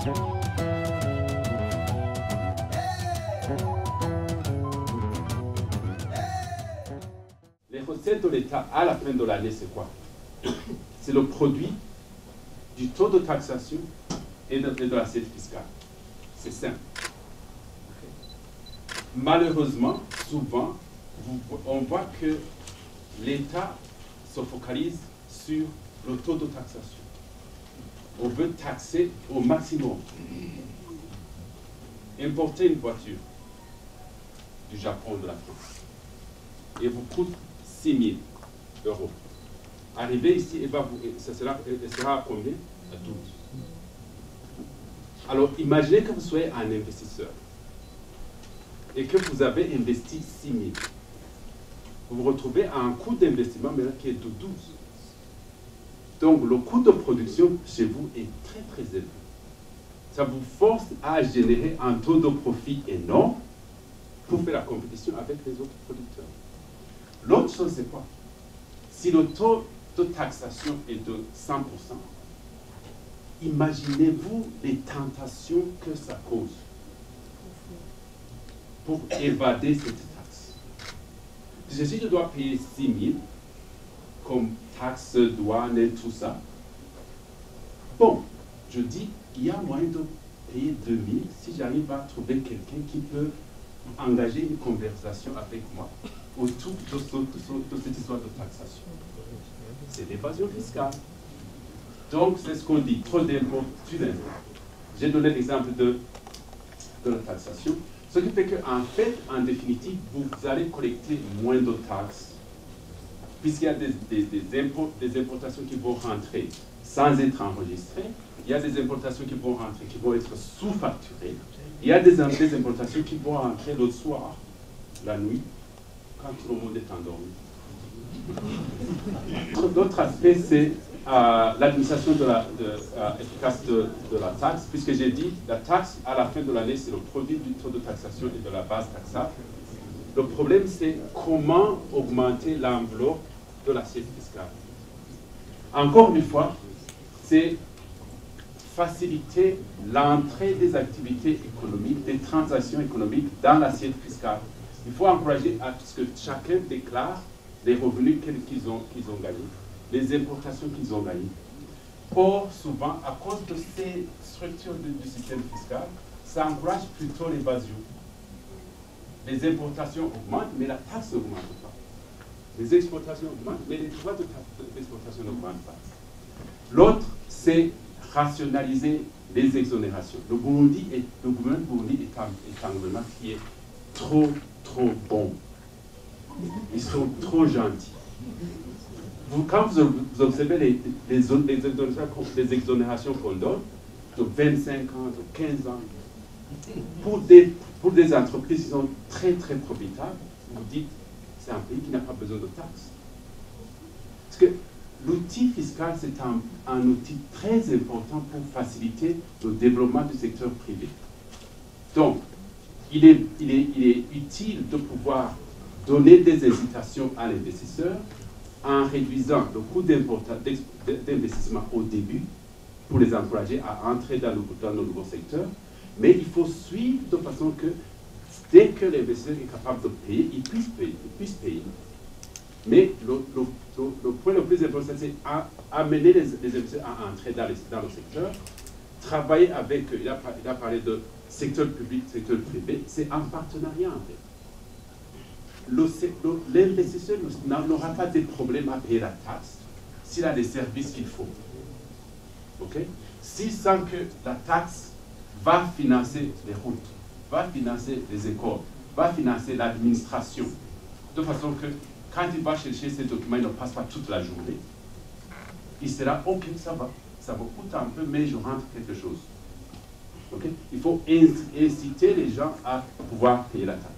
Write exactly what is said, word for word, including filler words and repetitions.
Les recettes de l'État à la fin de l'année, c'est quoi? C'est le produit du taux de taxation et de, de l'assiette fiscale. C'est simple. Malheureusement, souvent, vous, on voit que l'État se focalise sur le taux de taxation. On veut taxer au maximum. Importer une voiture du Japon ou de la France et vous coûte six mille euros. Arriver ici, et va vous, ça sera, elle sera à combien? À douze. Alors, imaginez que vous soyez un investisseur et que vous avez investi six mille. Vous vous retrouvez à un coût d'investissement maintenant qui est de douze. Donc, le coût de production chez vous est très, très élevé. Ça vous force à générer un taux de profit énorme pour faire la compétition avec les autres producteurs. L'autre chose, c'est quoi? Si le taux de taxation est de cent pour cent, imaginez-vous les tentations que ça cause pour évader cette taxe. Parce que si je dois payer six mille comme taxe, douane et tout ça, bon, je dis, il y a moyen de payer deux mille si j'arrive à trouver quelqu'un qui peut engager une conversation avec moi autour de, ce, de, ce, de cette histoire de taxation. C'est l'évasion fiscale. Donc, c'est ce qu'on dit, trop d'impôts, tu d'impôts. J'ai donné l'exemple de, de la taxation, ce qui fait qu'en fait, en définitive, vous allez collecter moins de taxes, puisqu'il y a des, des, des, impôts, des importations qui vont rentrer sans être enregistrées, il y a des importations qui vont rentrer, qui vont être sous-facturées, il y a des, des importations qui vont rentrer le soir, la nuit, quand tout le monde est endormi. D'autres aspects, c'est euh, l'administration de la, de, euh, efficace de, de la taxe, puisque j'ai dit, la taxe, à la fin de l'année, c'est le produit du taux de taxation et de la base taxable. Le problème, c'est comment augmenter l'enveloppe de l'assiette fiscale. Encore une fois, c'est faciliter l'entrée des activités économiques, des transactions économiques dans l'assiette fiscale. Il faut encourager à ce que chacun déclare les revenus qu'ils ont, qu'ils ont gagnés, les importations qu'ils ont gagnées. Or, souvent, à cause de ces structures du, du système fiscal, ça encourage plutôt l'évasion. Les importations augmentent, mais la taxe n'augmente pas. Les exportations augmentent, mais les droits d'exportation n'augmentent pas. L'autre, c'est rationaliser les exonérations. Le Burundi est, le gouvernement du Burundi est un, est un gouvernement qui est trop, trop bon. Ils sont trop gentils. Vous, quand vous, vous observez les, les, les, exonérations, les exonérations qu'on donne, de vingt-cinq ans, de quinze ans, pour des, pour des entreprises qui sont très, très profitables, vous dites, c'est un pays qui n'a pas besoin de taxes. Parce que l'outil fiscal, c'est un, un outil très important pour faciliter le développement du secteur privé. Donc, il est, il est, il est utile de pouvoir donner des incitations à l'investisseur en réduisant le coût d'investissement au début pour les encourager à entrer dans le, dans le nouveau secteur. Mais il faut suivre de façon que dès que l'investisseur est capable de payer, il puisse payer. Il puisse payer. Mais le, le, le, le point le plus important, c'est amener les, les investisseurs à entrer dans, les, dans le secteur, travailler avec eux. Il a, il a parlé de secteur public, secteur privé, c'est un partenariat en fait. L'investisseur n'aura pas de problème à payer la taxe s'il a les services qu'il faut. Okay? S'il sent que la taxe va financer les routes, va financer les écoles, va financer l'administration, de façon que quand il va chercher ces documents, il ne passe pas toute la journée. Il sera, ok, ça va, ça me coûte un peu, mais je rentre quelque chose. Okay? Il faut inciter les gens à pouvoir payer la taxe.